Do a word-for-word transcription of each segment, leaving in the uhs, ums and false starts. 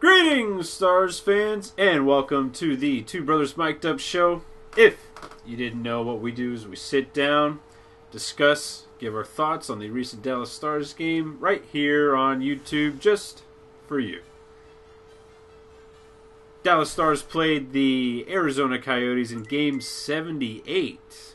Greetings, Stars fans, and welcome to the Two Brothers Mic'd Up show. If you didn't know, what we do is we sit down, discuss, give our thoughts on the recent Dallas Stars game right here on YouTube just for you. Dallas Stars played the Arizona Coyotes in game seventy-eight.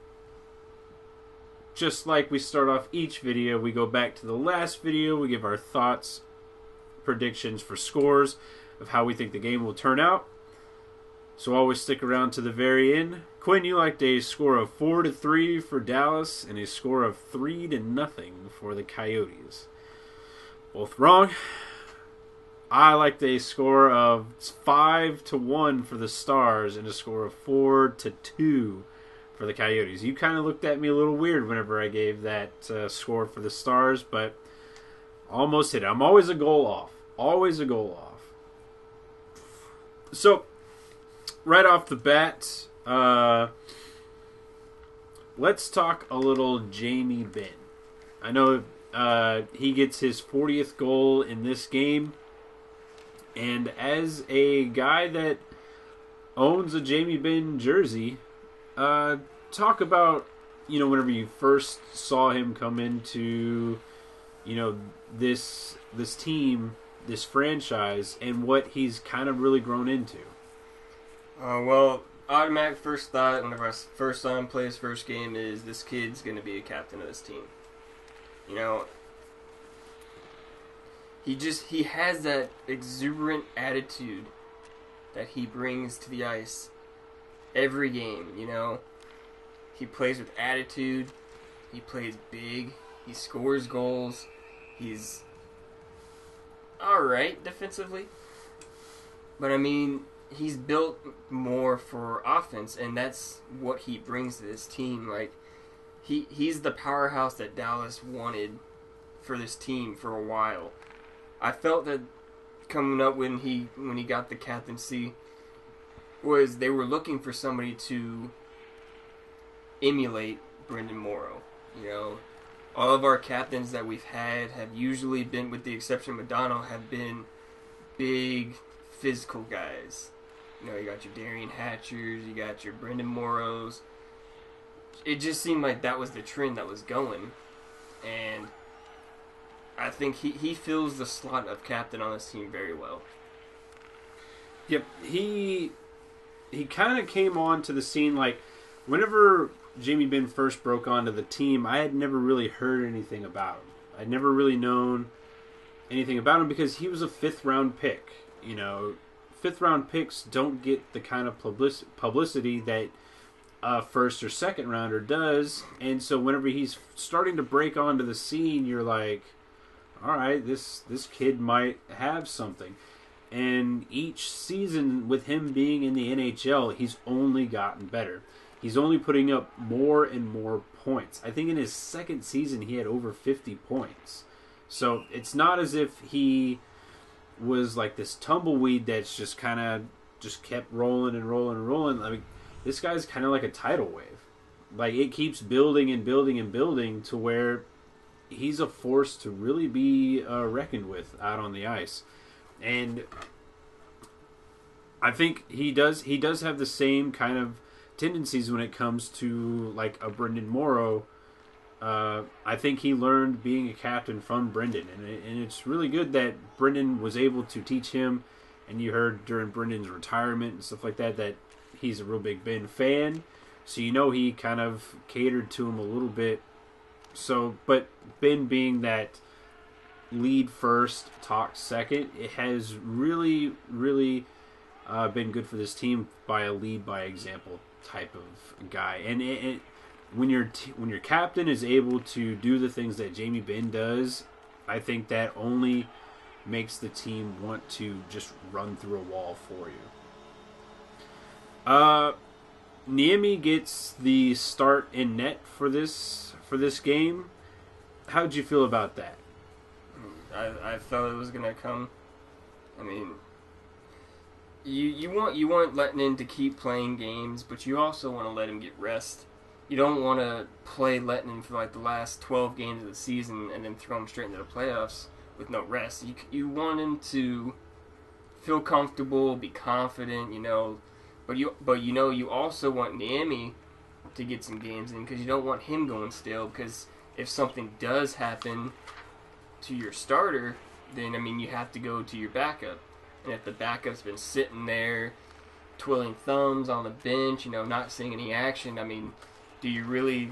Just like we start off each video, we go back to the last video, we give our thoughts, predictions for scores of how we think the game will turn out. So always stick around to the very end. Quinn, you liked a score of four to three for Dallas and a score of three to nothing for the Coyotes. Both wrong. I liked a score of five to one for the Stars and a score of four to two for the Coyotes. You kind of looked at me a little weird whenever I gave that uh, score for the Stars, but almost hit it. I'm always a goal off. Always a goal off. So, right off the bat, uh, let's talk a little Jamie Benn. I know uh, he gets his fortieth goal in this game. And as a guy that owns a Jamie Benn jersey, uh, talk about, you know, whenever you first saw him come into, you know, this this team, this franchise, and what he's kind of really grown into. Uh, well, automatic first thought whenever I first saw him play his first game is this kid's going to be a captain of this team. You know, he just, he has that exuberant attitude that he brings to the ice every game, you know. He plays with attitude, he plays big, he scores goals, he's alright defensively. But I mean, he's built more for offense, and that's what he brings to this team. Like, he he's the powerhouse that Dallas wanted for this team for a while. I felt that coming up when he when he got the captaincy was they were looking for somebody to emulate Brendan Morrow. You know, all of our captains that we've had have usually been, with the exception of Madonna, have been big physical guys. You know, you got your Darian Hatchers, you got your Brendan Morrows. It just seemed like that was the trend that was going. And I think he, he fills the slot of captain on this team very well. Yep, he he kind of came on to the scene like whenever Jamie Benn first broke onto the team, I had never really heard anything about him. I'd never really known anything about him because he was a fifth round pick. You know, fifth round picks don't get the kind of public- publicity that a first or second rounder does. And so whenever he's starting to break onto the scene, you're like, all right, this this kid might have something. And each season with him being in the N H L, he's only gotten better. He's only putting up more and more points. I think in his second season, he had over fifty points. So it's not as if he was like this tumbleweed that's just kind of just kept rolling and rolling and rolling. I mean, this guy's kind of like a tidal wave. Like, it keeps building and building and building to where he's a force to really be uh, reckoned with out on the ice. And I think he does he does have the same kind of tendencies when it comes to like a Brendan Morrow. Uh, I think he learned being a captain from Brendan, and, it, and it's really good that Brendan was able to teach him. And you heard during Brendan's retirement and stuff like that that he's a real big Benn fan, so you know he kind of catered to him a little bit. So, but Benn being that lead first, talk second, it has really, really uh, been good for this team by a lead by example type of guy. And it, it, when your t- when your captain is able to do the things that Jamie Benn does, I think that only makes the team want to just run through a wall for you. Uh, Niemi gets the start in net for this for this game. How'd you feel about that? I, I felt it was gonna come. I mean, you you want you want Lettinen to keep playing games, but you also want to let him get rest. You don't want to play Lettinen for like the last twelve games of the season and then throw him straight into the playoffs with no rest. You you want him to feel comfortable, be confident, you know. But you, but you know, you also want Niemi to get some games in because you don't want him going stale. Because if something does happen to your starter, then I mean you have to go to your backup. And if the backup's been sitting there twiddling thumbs on the bench, you know, not seeing any action, I mean, do you really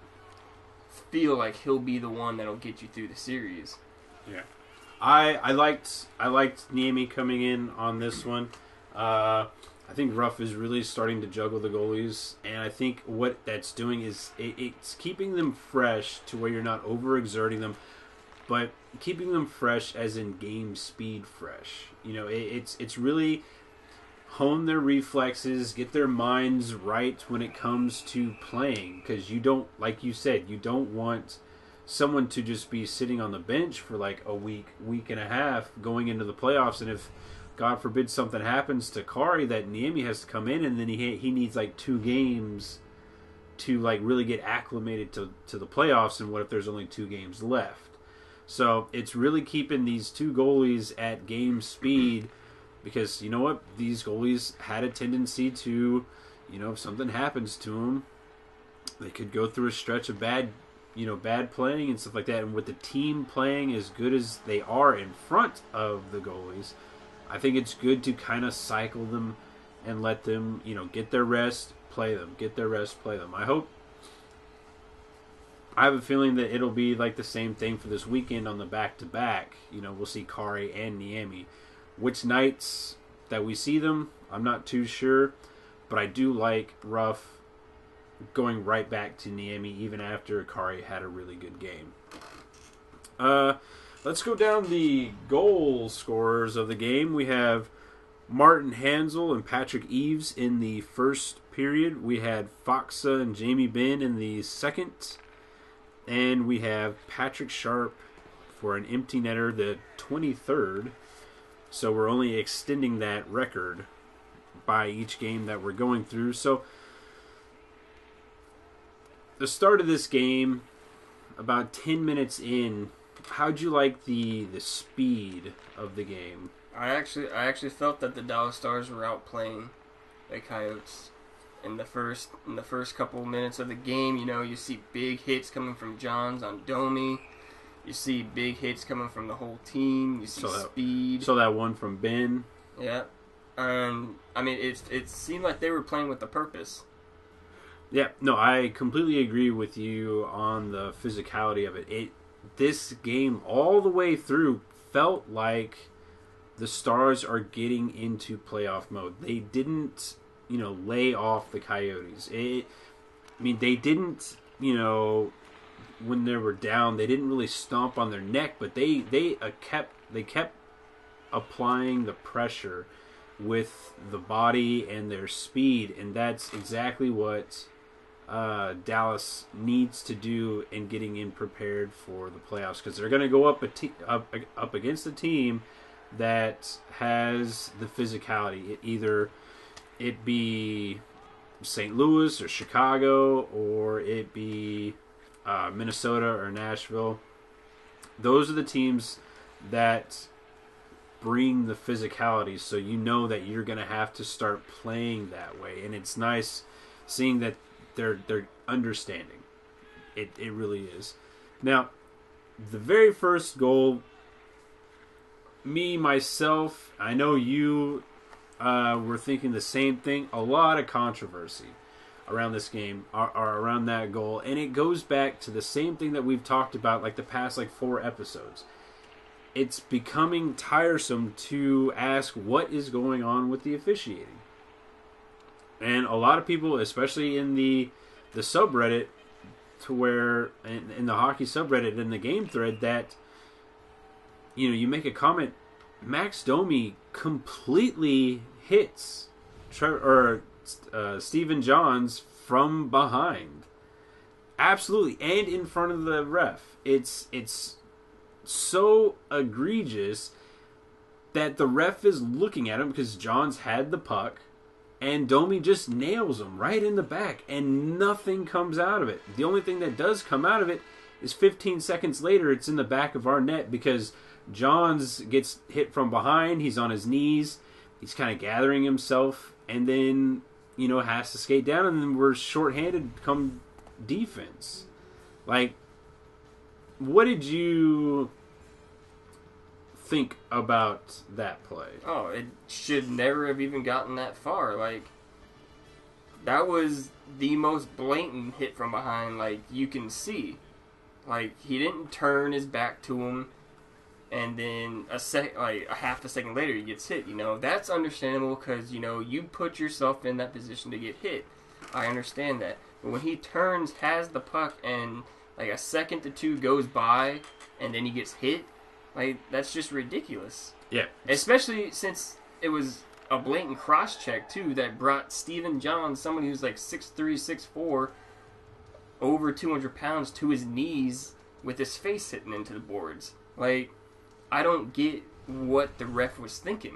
feel like he'll be the one that'll get you through the series? Yeah, I I liked I liked Niemi coming in on this one. Uh, I think Ruff is really starting to juggle the goalies, and I think what that's doing is it, it's keeping them fresh to where you're not overexerting them, but keeping them fresh as in game speed fresh. You know, it, it's it's really hone their reflexes, get their minds right when it comes to playing, because you don't, like you said, you don't want someone to just be sitting on the bench for like a week, week and a half going into the playoffs, and if God forbid something happens to Kari, that Niemi has to come in, and then he he needs like two games to like really get acclimated to, to the playoffs, and what if there's only two games left? So it's really keeping these two goalies at game speed, because you know what? These goalies had a tendency to, you know, if something happens to them, they could go through a stretch of bad, you know, bad playing and stuff like that. And with the team playing as good as they are in front of the goalies, I think it's good to kind of cycle them and let them, you know, get their rest, play them, get their rest, play them. I hope, I have a feeling that it'll be like the same thing for this weekend on the back-to-back. You know, we'll see Kari and Niemi. Which nights that we see them, I'm not too sure, but I do like Ruff going right back to Niemi even after Kari had a really good game. Uh, let's go down the goal scorers of the game. We have Martin Hansel and Patrick Eves in the first period. We had Foxa and Jamie Benn in the second. And we have Patrick Sharp for an empty netter, the twenty-third. So we're only extending that record by each game that we're going through. So the start of this game, about ten minutes in, how'd you like the the speed of the game? I actually I actually felt that the Dallas Stars were outplaying the Coyotes. In the first in the first couple of minutes of the game, you know, you see big hits coming from Johns on Domi. You see big hits coming from the whole team. You see so that, speed. So that one from Benn. Yeah. And, I mean, it, it seemed like they were playing with a purpose. Yeah, no, I completely agree with you on the physicality of it. It this game, all the way through, felt like the Stars are getting into playoff mode. They didn't, you know, lay off the Coyotes. It, I mean, they didn't, you know, when they were down, they didn't really stomp on their neck, but they they uh, kept they kept applying the pressure with the body and their speed, and that's exactly what uh, Dallas needs to do in getting in prepared for the playoffs, because they're going to go up a te- up up against a team that has the physicality. It either it be Saint Louis or Chicago, or it be uh, Minnesota or Nashville. Those are the teams that bring the physicality, so you know that you're going to have to start playing that way. And it's nice seeing that they're they're understanding. It it really is. Now, the very first goal, me, myself, I know you uh, were thinking the same thing. A lot of controversy around this game, or, or around that goal. And it goes back to the same thing that we've talked about like the past like four episodes. It's becoming tiresome to ask what is going on with the officiating. And a lot of people, especially in the the subreddit, to where in, in the hockey subreddit, in the game thread, that, you know, you make a comment, Max Domi completely hits Tre- or uh, Stephen Johns from behind, absolutely, and in front of the ref. It's it's so egregious that the ref is looking at him because Johns had the puck, and Domi just nails him right in the back, and nothing comes out of it. The only thing that does come out of it is fifteen seconds later, it's in the back of our net because Johns gets hit from behind. He's on his knees, he's kind of gathering himself, and then, you know, has to skate down, and then we're shorthanded come defense. Like, what did you think about that play? Oh, it should never have even gotten that far. Like, that was the most blatant hit from behind, like, you can see. Like, he didn't turn his back to him, and then a sec, like a half a second later, he gets hit. You know, that's understandable because, you know, you put yourself in that position to get hit. I understand that. But when he turns, has the puck, and like a second to two goes by, and then he gets hit, like, that's just ridiculous. Yeah. Especially since it was a blatant cross check too that brought Steven Johns, somebody who's like six three, six four, over two hundred pounds, to his knees with his face hitting into the boards. Like, I don't get what the ref was thinking.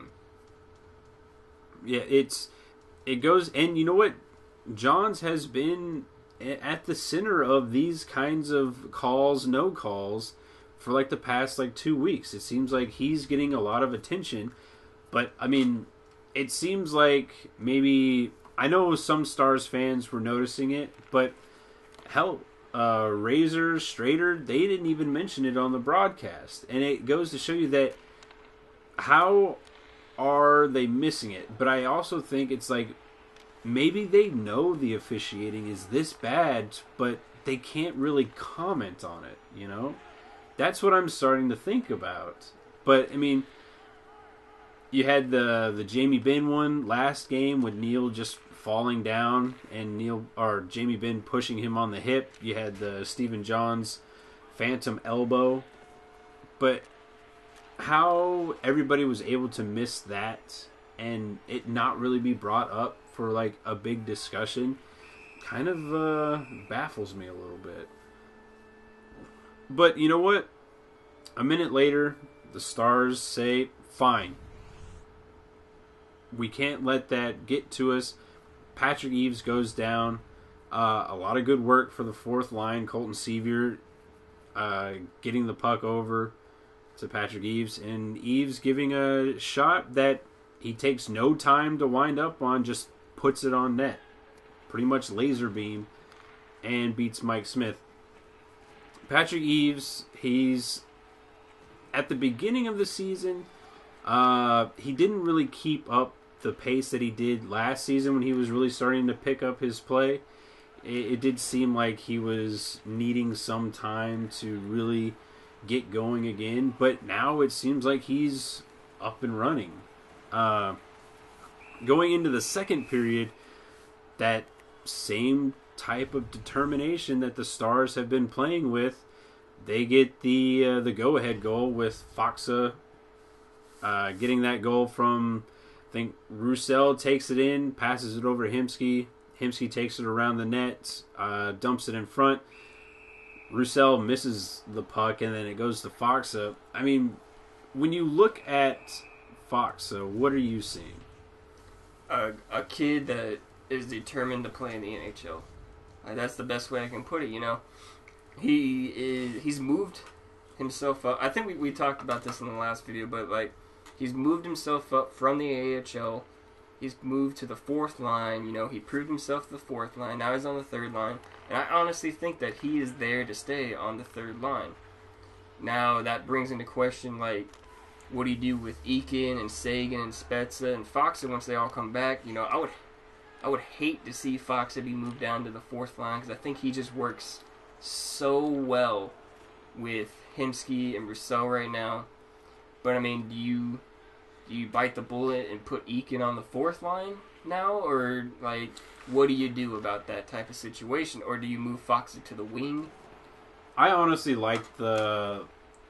Yeah, it's it goes, and you know what? Johns has been at the center of these kinds of calls, no calls, for like the past like two weeks. It seems like he's getting a lot of attention, but I mean, it seems like maybe, I know some Stars fans were noticing it, but hell, uh, Razor, Strader, they didn't even mention it on the broadcast, and it goes to show you that how are they missing it? But I also think it's like, maybe they know the officiating is this bad, but they can't really comment on it, you know? That's what I'm starting to think about. But, I mean, you had the the Jamie Benn one last game with Neil just falling down and Neil or Jamie Benn pushing him on the hip. You had the Steven Johns phantom elbow. But how everybody was able to miss that and it not really be brought up for like a big discussion kind of uh, baffles me a little bit. But you know what? A minute later, the Stars say, fine. We can't let that get to us. Patrick Eaves goes down. Uh, a lot of good work for the fourth line. Colton Sevier uh, getting the puck over to Patrick Eaves. And Eaves giving a shot that he takes no time to wind up on, just puts it on net. Pretty much laser beam, and beats Mike Smith. Patrick Eaves, he's at the beginning of the season, uh, he didn't really keep up the pace that he did last season when he was really starting to pick up his play. It, it did seem like he was needing some time to really get going again, but now it seems like he's up and running. Uh, going into the second period, that same type of determination that the Stars have been playing with, they get the uh, the go-ahead goal with Foxa uh, getting that goal from, I think, Roussel takes it in, passes it over to Hemsky. Hemsky takes it around the net, uh, dumps it in front. Roussel misses the puck, and then it goes to Foxa. I mean, when you look at Foxa, what are you seeing? A, a kid that is determined to play in the N H L. Like, that's the best way I can put it, you know. He is he's moved himself up. I think we, we talked about this in the last video, but like, he's moved himself up from the A H L. He's moved to the fourth line. You know, he proved himself to the fourth line. Now he's on the third line. And I honestly think that he is there to stay on the third line. Now, that brings into question, like, what do you do with Eakin and Sagan and Spezza and Foxa once they all come back? You know, I would I would hate to see Foxa be moved down to the fourth line because I think he just works so well with Hemsky and Roussel right now. But, I mean, do you do you bite the bullet and put Eakin on the fourth line now? Or, like, what do you do about that type of situation? Or do you move Foxa to the wing? I honestly like the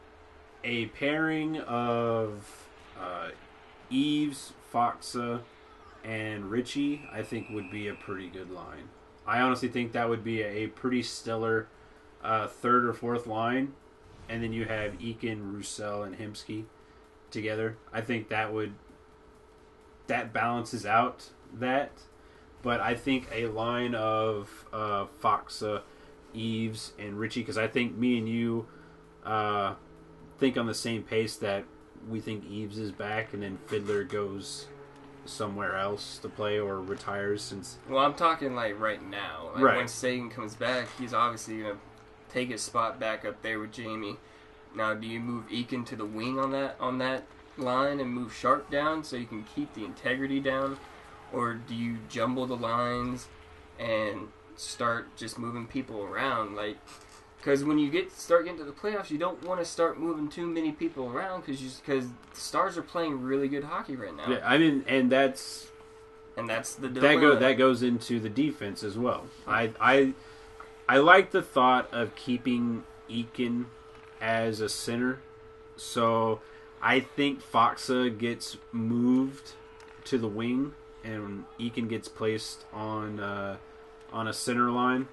a pairing of uh, Eaves, Foxa, and Richie, I think would be a pretty good line. I honestly think that would be a, a pretty stellar uh, third or fourth line. And then you have Eakin, Roussel, and Hemsky together. I think that would that balances out that. But I think a line of uh, Foxa, Eaves, and Richie, because I think me and you uh, think on the same pace that we think Eaves is back, and then Fiddler goes somewhere else to play or retires since. Well, I'm talking like right now. Like right. When Sagan comes back, he's obviously gonna take his spot back up there with Jamie. Now, do you move Eakin to the wing on that on that line and move Sharp down so you can keep the integrity down, or do you jumble the lines and start just moving people around? Like, because when you get start getting to the playoffs, you don't want to start moving too many people around because because the Stars are playing really good hockey right now. Yeah, I mean, and that's and that's the that dilemma. go that goes into the defense as well. I I I like the thought of keeping Eakin as a center, so I think Foxa gets moved to the wing and Eakin gets placed on uh, on a center line.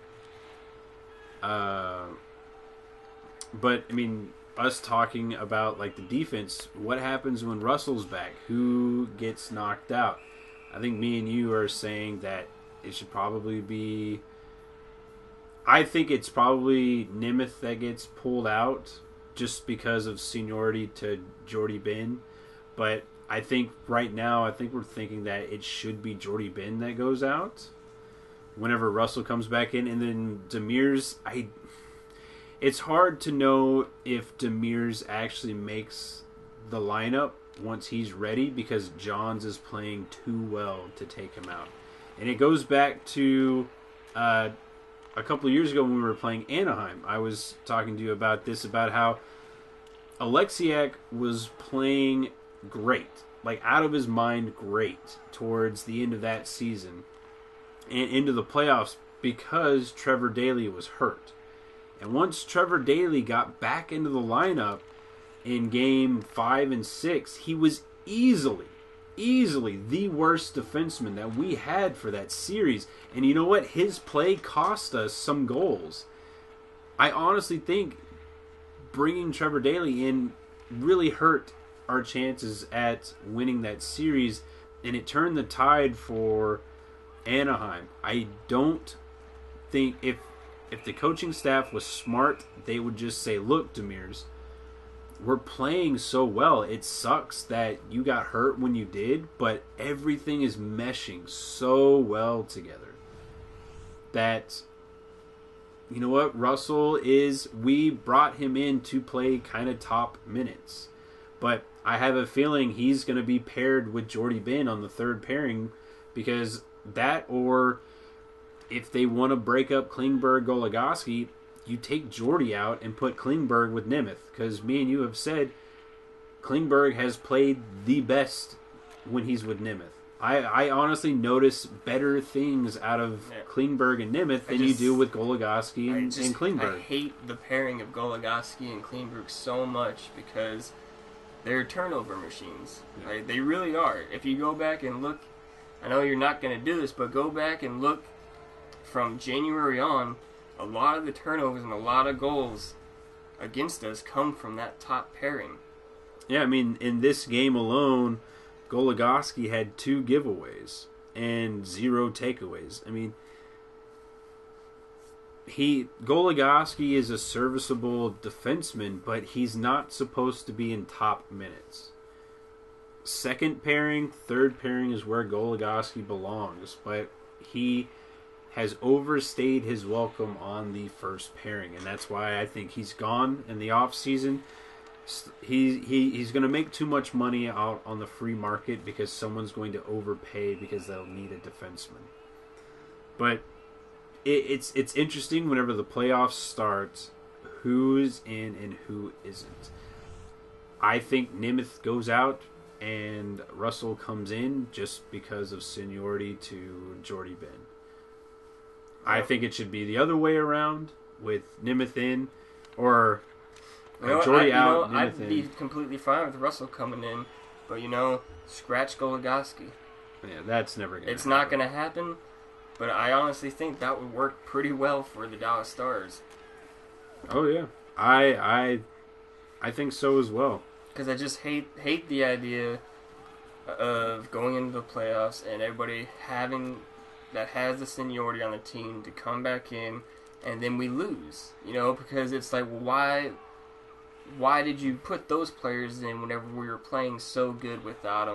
Uh, but I mean, us talking about like the defense, what happens when Russell's back? Who gets knocked out? I think me and you are saying that it should probably be. I think it's probably Nemeth that gets pulled out just because of seniority to Jordy Benn. But I think right now, I think we're thinking that it should be Jordy Benn that goes out whenever Russell comes back in. And then Demers, I, it's hard to know if Demers actually makes the lineup once he's ready because Johns is playing too well to take him out. And it goes back to uh, a couple of years ago when we were playing Anaheim. I was talking to you about this, about how Alexiak was playing great, like out of his mind great towards the end of that season and into the playoffs because Trevor Daley was hurt. And once Trevor Daley got back into the lineup in game five and six, he was easily, easily the worst defenseman that we had for that series. And you know what? His play cost us some goals. I honestly think bringing Trevor Daley in really hurt our chances at winning that series, and it turned the tide for Anaheim. I don't think if if the coaching staff was smart, they would just say, look, Demers, we're playing so well. It sucks that you got hurt when you did, but everything is meshing so well together that, you know what, Russell is, we brought him in to play kind of top minutes. But I have a feeling he's going to be paired with Jordy Benn on the third pairing because that, or if they want to break up Klingberg, Goligoski, you take Jordy out and put Klingberg with Nemeth, because me and you have said Klingberg has played the best when he's with Nemeth. I, I honestly notice better things out of yeah. Klingberg and Nemeth than just, you do with Goligoski and, just, and Klingberg. I hate the pairing of Goligoski and Klingberg so much because they're turnover machines. Yeah. Right? They really are. If you go back and look, I know you're not going to do this, but go back and look from January on, a lot of the turnovers and a lot of goals against us come from that top pairing. Yeah, I mean, in this game alone, Goligoski had two giveaways and zero takeaways. I mean, he Goligoski is a serviceable defenseman, but he's not supposed to be in top minutes. Second pairing, third pairing is where Goligoski belongs, but he has overstayed his welcome on the first pairing, and that's why I think he's gone in the off season. He, he he's going to make too much money out on the free market because someone's going to overpay because they'll need a defenseman. But it, it's it's interesting whenever the playoffs start, who's in and who isn't. I think Nemeth goes out and Russell comes in just because of seniority to Jordy Benn. I think it should be the other way around with Nemeth in, or you know, Jordy I, out, you know, Nemeth I'd in. be completely fine with Russell coming in, but you know, scratch Goligoski. Yeah, that's never going to It's not going to happen, but I honestly think that would work pretty well for the Dallas Stars. Oh yeah, I I I think so as well. Because I just hate hate the idea of going into the playoffs and everybody having that has the seniority on the team to come back in, and then we lose. You know, because it's like, well, why, why did you put those players in whenever we were playing so good without them?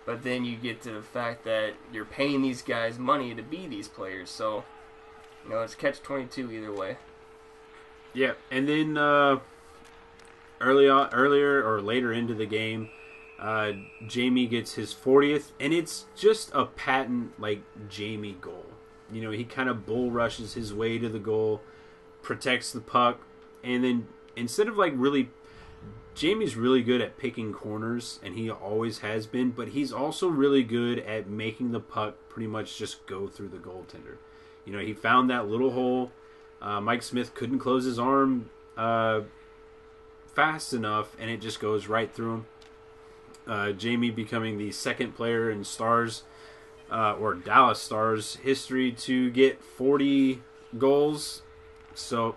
But then you get to the fact that you're paying these guys money to be these players. So, you know, it's catch twenty-two either way. Yeah, and then uh, early on, earlier or later into the game, uh, Jamie gets his fortieth, and it's just a patent, like, Jamie goal. You know, he kind of bull rushes his way to the goal, protects the puck, and then instead of, like, really... Jamie's really good at picking corners, and he always has been, but he's also really good at making the puck pretty much just go through the goaltender. You know, he found that little hole. Uh, Mike Smith couldn't close his arm uh, fast enough, and it just goes right through him. Uh, Jamie becoming the second player in Stars, uh, or Dallas Stars history to get forty goals. So,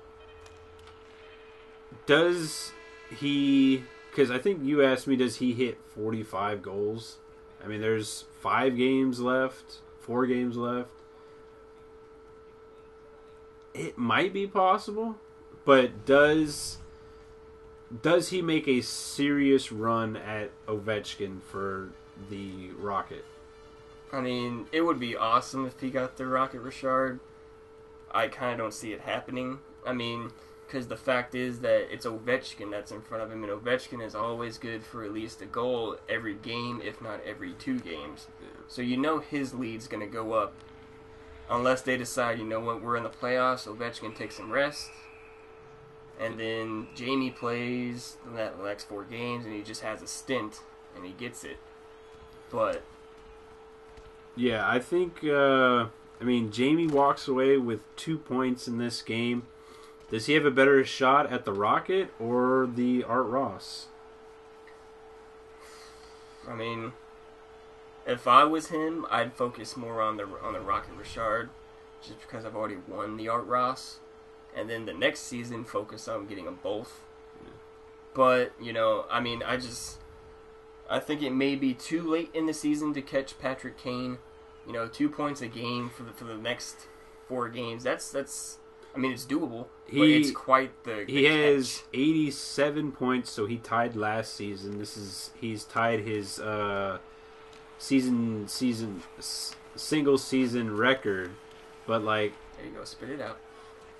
does... He, because I think you asked me, does he hit forty-five goals? I mean, there's five games left, four games left. It might be possible, but does does he make a serious run at Ovechkin for the Rocket? I mean, it would be awesome if he got the Rocket Richard. I kind of don't see it happening. I mean... Because the fact is that it's Ovechkin that's in front of him, and Ovechkin is always good for at least a goal every game, if not every two games. Yeah. So you know his lead's going to go up. Unless they decide, you know what, we're in the playoffs, Ovechkin takes some rest, and then Jamie plays the next four games, and he just has a stint, and he gets it. But... Yeah, I think, uh, I mean, Jamie walks away with two points in this game. Does he have a better shot at the Rocket or the Art Ross? I mean, if I was him, I'd focus more on the on the Rocket Richard, just because I've already won the Art Ross, and then the next season focus on getting them both. Yeah. But you know, I mean, I just I think it may be too late in the season to catch Patrick Kane. You know, two points a game for the for the next four games. That's that's. I mean, it's doable, he, but it's quite the, the He catch. has eighty-seven points, so he tied last season. This is he's tied his uh, season season s- single season record. But like, there you go, spit it out.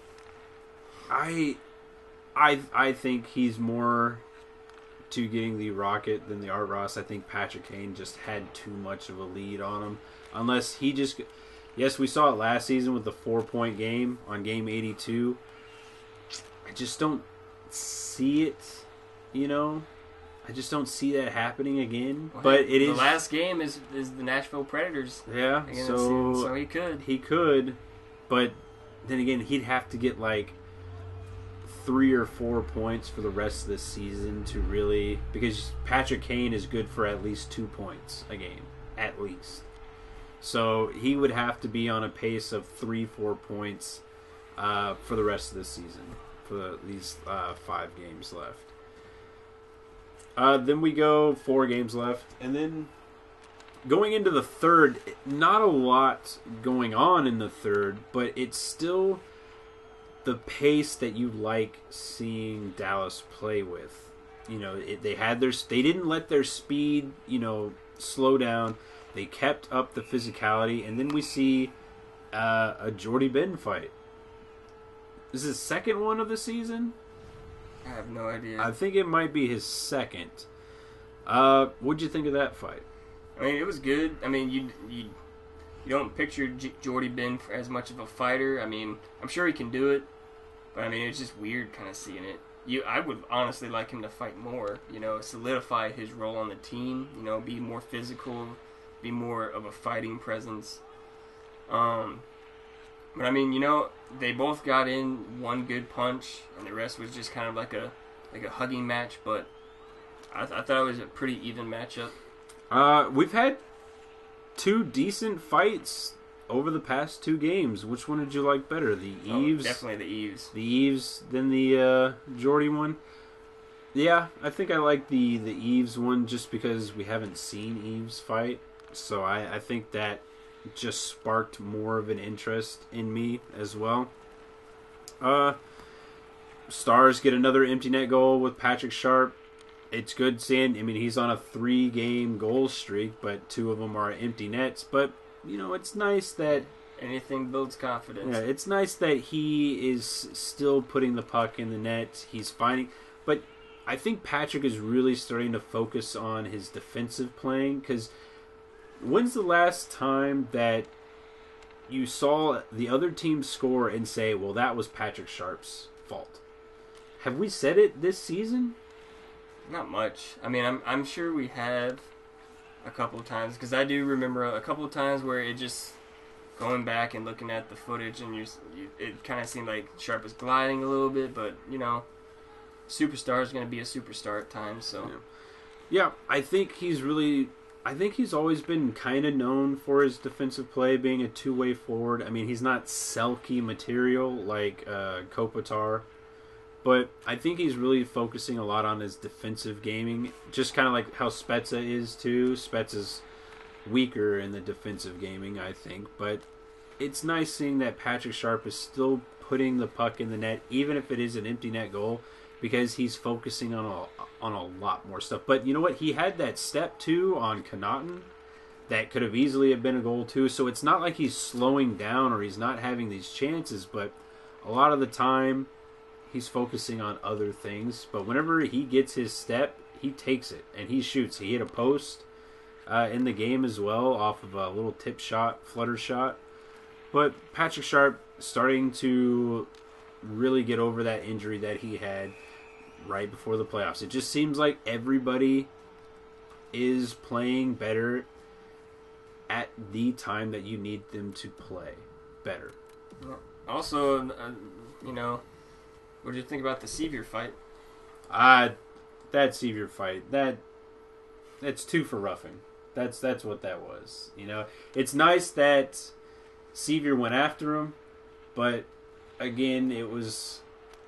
I, I, I think he's more to getting the Rocket than the Art Ross. I think Patrick Kane just had too much of a lead on him, unless he just. Yes, we saw it last season with the four-point game on game eighty-two. I just don't see it, you know? I just don't see that happening again. Well, but it the is... The last game is is the Nashville Predators. Yeah, so... So he could. He could, but then again, he'd have to get, like, three or four points for the rest of the season to really... Because Patrick Kane is good for at least two points a game. At least. So he would have to be on a pace of three, four points uh, for the rest of the season, for the, these uh, five games left. Uh, then we go four games left, and then going into the third, not a lot going on in the third, but it's still the pace that you like seeing Dallas play with. You know, it, they had their, they didn't let their speed, you know, slow down. They kept up the physicality, and then we see uh, a Jordy Benn fight. This is his second one of the season? I have no idea. I think it might be his second. Uh, what'd you think of that fight? I mean, it was good. I mean, you you, you don't picture J- Jordy Benn as much of a fighter. I mean, I'm sure he can do it, but I mean, it's just weird kind of seeing it. You, I would honestly like him to fight more, you know, solidify his role on the team, you know, be more physical, be more of a fighting presence. Um, but I mean, you know, they both got in one good punch, and the rest was just kind of like a like a hugging match. But I, th- I thought it was a pretty even matchup. Uh, we've had two decent fights over the past two games. Which one did you like better? The Eves? Oh, definitely the Eves. The Eves than the uh, Jordy one? Yeah, I think I like the, the Eves one just because we haven't seen Eves fight. So I, I think that just sparked more of an interest in me as well. Uh, Stars get another empty net goal with Patrick Sharp. it's good seeing. I mean, he's on a three-game goal streak, but two of them are empty nets. But you know, it's nice that anything builds confidence. Yeah, it's nice that he is still putting the puck in the net. He's finding, but I think Patrick is really starting to focus on his defensive playing. Because when's the last time that you saw the other team score and say, "Well, that was Patrick Sharp's fault"? Have we said it this season? Not much. I mean, I'm I'm sure we have a couple of times, because I do remember a couple of times where it just going back and looking at the footage, and you, you it kind of seemed like Sharp was gliding a little bit, but you know, superstar is going to be a superstar at times. So, yeah. yeah, I think he's really. I think he's always been kind of known for his defensive play, being a two-way forward. I mean, he's not Selke material like uh, Kopitar. But I think he's really focusing a lot on his defensive gaming, just kind of like how Spezza is too. Spezza's weaker in the defensive gaming, I think. But it's nice seeing that Patrick Sharp is still putting the puck in the net, even if it is an empty net goal, because he's focusing on a, on a lot more stuff. But you know what? He had that step too on Connaughton that could have easily have been a goal too. So it's not like he's slowing down or he's not having these chances, but a lot of the time he's focusing on other things. But whenever he gets his step, he takes it and he shoots. He hit a post uh, in the game as well off of a little tip shot, flutter shot. But Patrick Sharp starting to really get over that injury that he had right before the playoffs. It just seems like everybody is playing better at the time that you need them to play better. Also, uh, you know, what did you think about the Sevier fight? Uh, that Sevier fight, that that's two for roughing. That's that's what that was. You know, it's nice that Sevier went after him, but again, it was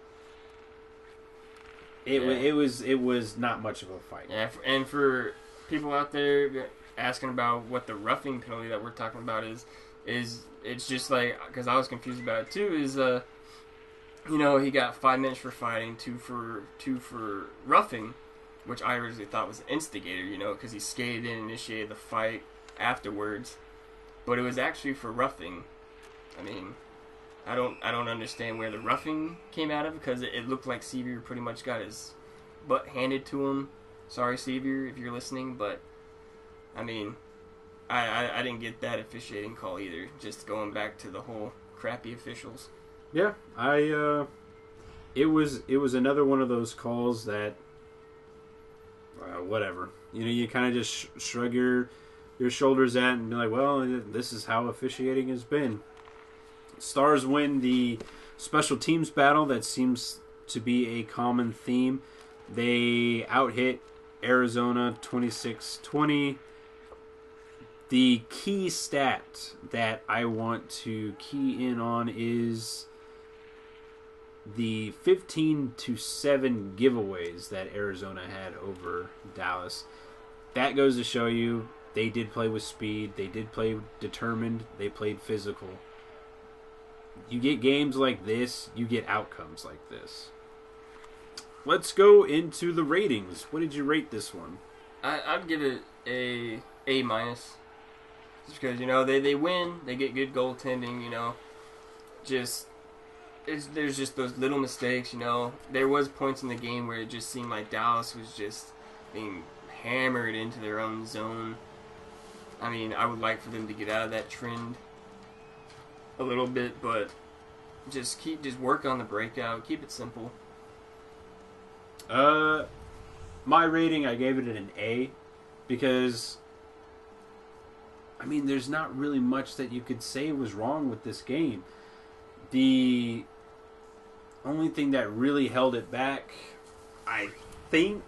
it yeah. it was it was not much of a fight. Yeah, and for people out there asking about what the roughing penalty that we're talking about is, is it's just like, because I was confused about it too. Is uh. You know, he got five minutes for fighting, two for two for roughing, which I originally thought was an instigator, you know, because he skated in and initiated the fight afterwards. But it was actually for roughing. I mean, I don't I don't understand where the roughing came out of, because it, it looked like Sevier pretty much got his butt handed to him. Sorry, Sevier, if you're listening, but I mean, I, I, I didn't get that officiating call either. Just going back to the whole crappy officials. Yeah, I. Uh, it was it was another one of those calls that, uh, whatever. You know, you kind of just sh- shrug your your shoulders at and be like, well, this is how officiating has been. Stars win the special teams battle. That seems to be a common theme. They out-hit Arizona twenty-six twenty. The key stat that I want to key in on is the fifteen to seven giveaways that Arizona had over Dallas. That goes to show you they did play with speed, they did play determined, they played physical. You get games like this, you get outcomes like this. Let's go into the ratings. What did you rate this one? I, I'd give it a A minus. Just because, you know, they, they win, they get good goaltending, you know. Just, it's, there's just those little mistakes, you know. There was points in the game where it just seemed like Dallas was just being hammered into their own zone. I mean, I would like for them to get out of that trend a little bit, but just keep, just work on the breakout, keep it simple. Uh, my rating, I gave it an A, because I mean, there's not really much that you could say was wrong with this game. The only thing that really held it back, I think,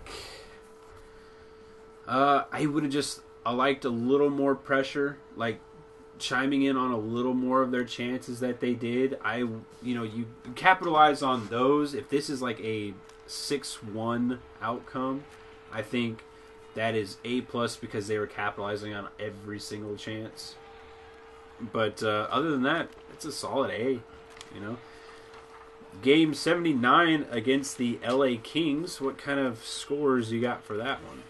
uh, I would have just I liked a little more pressure, like chiming in on a little more of their chances that they did. I, you know, you capitalize on those. If this is like a six one outcome, I think that is A plus, because they were capitalizing on every single chance. But uh, other than that, it's a solid A, you know. Game seventy-nine against the L A Kings. What kind of scores you got for that one?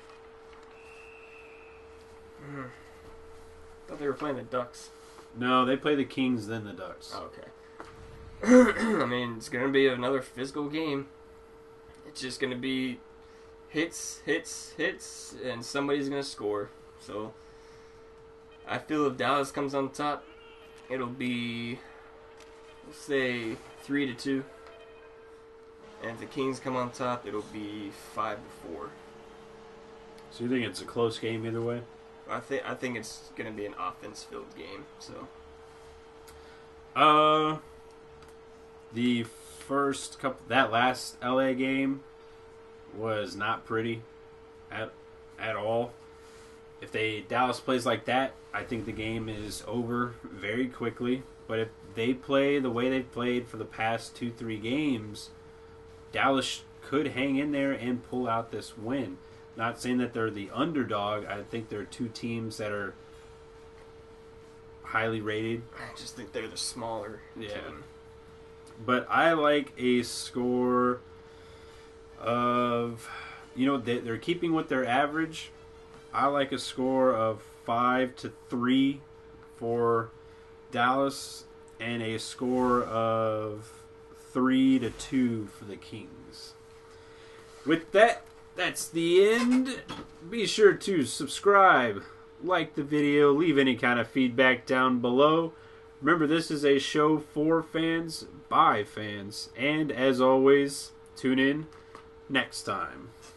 Mm. Thought they were playing the Ducks. No, they play the Kings, then the Ducks. Oh, okay. I mean, it's going to be another physical game. It's just going to be hits, hits, hits, and somebody's going to score. So, I feel if Dallas comes on top, it'll be, let's say, three to two. And if the Kings come on top, it'll be five to four. So you think it's a close game either way? I think I think it's going to be an offense-filled game. So, uh, the first couple, that last L A game was not pretty at at all. If they Dallas plays like that, I think the game is over very quickly. But if they play the way they've played for the past two, three games, Dallas could hang in there and pull out this win. Not saying that they're the underdog. I think they're two teams that are highly rated. I just think they're the smaller Yeah. team. But I like a score of, you know, they, they're keeping with their average. I like a score of five to three for Dallas and a score of three to two for the Kings. With that, that's the end. Be sure to subscribe, like the video, leave any kind of feedback down below. Remember, this is a show for fans, by fans. And as always, tune in next time.